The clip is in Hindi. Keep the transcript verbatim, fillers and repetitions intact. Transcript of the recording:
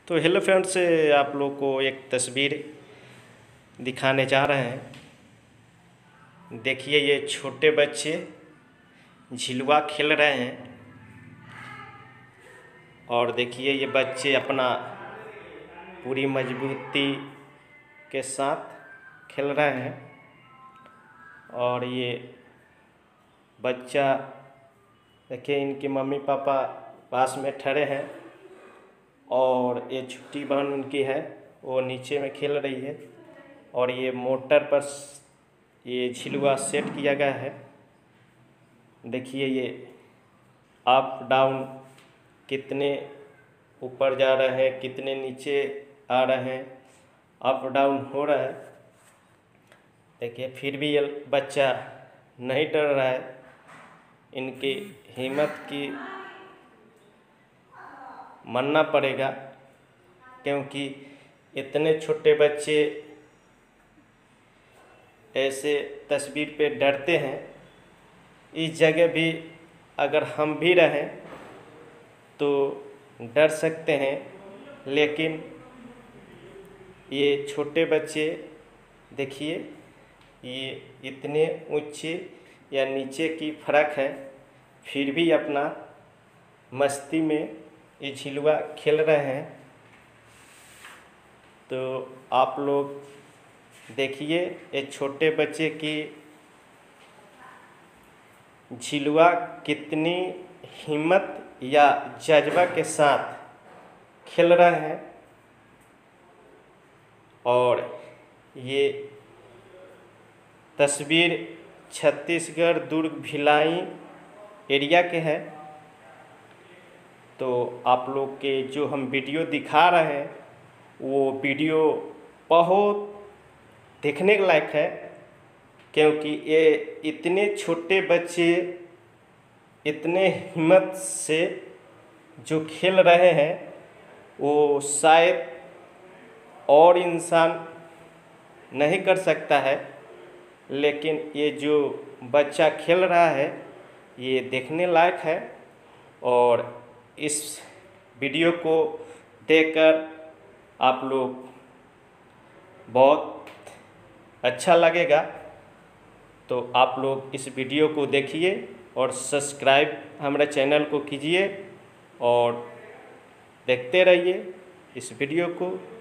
तो हेलो फ्रेंड्स, आप लोग को एक तस्वीर दिखाने जा रहे हैं। देखिए, ये छोटे बच्चे झिलुआ खेल रहे हैं और देखिए ये बच्चे अपना पूरी मजबूती के साथ खेल रहे हैं। और ये बच्चा देखिए, इनकी मम्मी पापा पास में खड़े हैं और ये छोटी बहन उनकी है, वो नीचे में खेल रही है। और ये मोटर पर ये झिलुआ सेट किया गया है। देखिए ये अप डाउन कितने ऊपर जा रहे हैं, कितने नीचे आ रहे हैं, अप डाउन हो रहा है। देखिए फिर भी ये बच्चा नहीं डर रहा है। इनकी हिम्मत की मानना पड़ेगा, क्योंकि इतने छोटे बच्चे ऐसे तस्वीर पे डरते हैं। इस जगह भी अगर हम भी रहें तो डर सकते हैं, लेकिन ये छोटे बच्चे देखिए, ये इतने ऊंचे या नीचे की फर्क है, फिर भी अपना मस्ती में ये झिलुआ खेल रहे हैं। तो आप लोग देखिए, ये छोटे बच्चे की झिलुआ कितनी हिम्मत या जज्बा के साथ खेल रहे हैं। और ये तस्वीर छत्तीसगढ़ दुर्ग भिलाई एरिया के है। तो आप लोग के जो हम वीडियो दिखा रहे हैं वो वीडियो बहुत देखने के लायक है, क्योंकि ये इतने छोटे बच्चे इतने हिम्मत से जो खेल रहे हैं, वो शायद और इंसान नहीं कर सकता है। लेकिन ये जो बच्चा खेल रहा है ये देखने लायक है। और इस वीडियो को देखकर आप लोग बहुत अच्छा लगेगा। तो आप लोग इस वीडियो को देखिए और सब्सक्राइब हमारे चैनल को कीजिए और देखते रहिए इस वीडियो को।